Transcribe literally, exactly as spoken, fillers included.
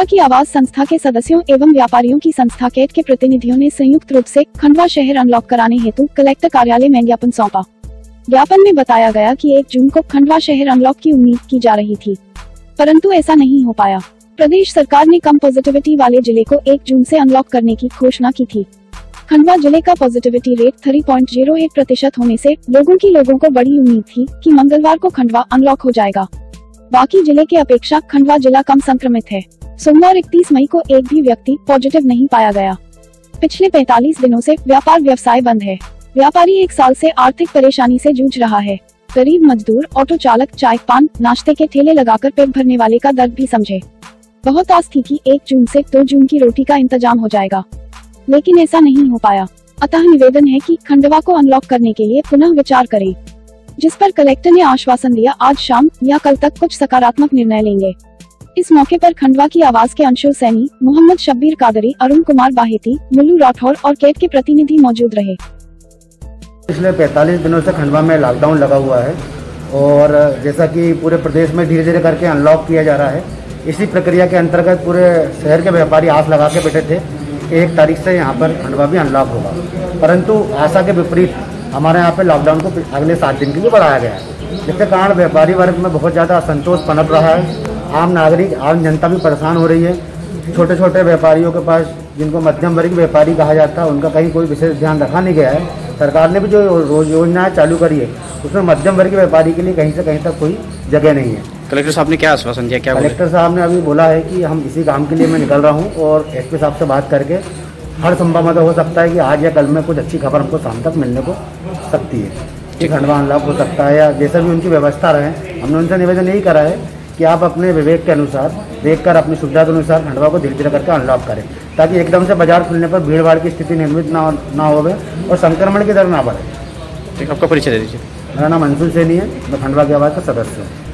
की आवाज संस्था के सदस्यों एवं व्यापारियों की संस्था कैट के प्रतिनिधियों ने संयुक्त रूप से खंडवा शहर अनलॉक कराने हेतु कलेक्टर कार्यालय में ज्ञापन सौंपा। ज्ञापन में बताया गया कि एक जून को खंडवा शहर अनलॉक की उम्मीद की जा रही थी, परंतु ऐसा नहीं हो पाया। प्रदेश सरकार ने कम पॉजिटिविटी वाले जिले को एक जून से अनलॉक करने की घोषणा की थी। खंडवा जिले का पॉजिटिविटी रेट तीन पॉइंट शून्य एक प्रतिशत होने से लोगों की लोगों को बड़ी उम्मीद थी कि मंगलवार को खंडवा अनलॉक हो जाएगा। बाकी जिले के अपेक्षा खंडवा जिला कम संक्रमित है। सोमवार इकतीस मई को एक भी व्यक्ति पॉजिटिव नहीं पाया गया। पिछले पैंतालीस दिनों से व्यापार व्यवसाय बंद है। व्यापारी एक साल से आर्थिक परेशानी से जूझ रहा है। गरीब मजदूर, ऑटो चालक चाय पान नाश्ते के ठेले लगाकर पेट भरने वाले का दर्द भी समझे। बहुत आस थी कि एक जून से दो जून की रोटी का इंतजाम हो जाएगा, लेकिन ऐसा नहीं हो पाया। अतः निवेदन है कि खंडवा को अनलॉक करने के लिए पुनः विचार करें, जिस पर कलेक्टर ने आश्वासन दिया आज शाम या कल तक कुछ सकारात्मक निर्णय लेंगे। इस मौके पर खंडवा की आवाज के अंशुल सैनी, मोहम्मद शब्बीर कादरी, अरुण कुमार बाहेती, मुल्लू राठौर और कैट के प्रतिनिधि मौजूद रहे। पिछले पैंतालीस दिनों से खंडवा में लॉकडाउन लगा हुआ है और जैसा कि पूरे प्रदेश में धीरे धीरे करके अनलॉक किया जा रहा है, इसी प्रक्रिया के अंतर्गत पूरे शहर के व्यापारी आस लगा के बैठे थे एक तारीख से यहाँ पर खंडवा भी अनलॉक होगा, परंतु आशा के विपरीत हमारे यहाँ पे लॉकडाउन को अगले सात दिन के लिए बढ़ाया गया है, जिसके कारण व्यापारी वर्ग में बहुत ज़्यादा असंतोष पनप रहा है। आम नागरिक, आम जनता भी परेशान हो रही है। छोटे छोटे व्यापारियों के पास, जिनको मध्यम वर्ग व्यापारी कहा जाता है, उनका कहीं कोई विशेष ध्यान रखा नहीं गया है। सरकार ने भी जो रोज योजनाएं चालू करी है उसमें मध्यम वर्ग व्यापारी के लिए कहीं से कहीं तक कोई जगह नहीं है। कलेक्टर साहब ने क्या आश्वासन दिया? क्या कलेक्टर साहब ने अभी बोला है कि हम इसी काम के लिए मैं निकल रहा हूँ और एसपी साहब से बात करके हर संभव मतलब हो सकता है कि आज या कल में कुछ अच्छी खबर हमको शाम तक मिलने को सकती है कि खंडवा अनलॉक हो सकता है, या जैसा भी उनकी व्यवस्था रहे। हमने उनसे निवेदन यही करा है कि आप अपने विवेक के अनुसार देखकर अपनी सुविधा के अनुसार खंडवा को धीरे धीरे करके अनलॉक करें, ताकि एकदम से बाजार खुलने पर भीड़ भाड़ की स्थिति निर्मित ना ना हो और संक्रमण की दर ना बढ़े। आपका परिचय दे दीजिए। मेरा नाम अंशुल सैनी है, मैं खंडवा की आवाज़ का सदस्य हूँ।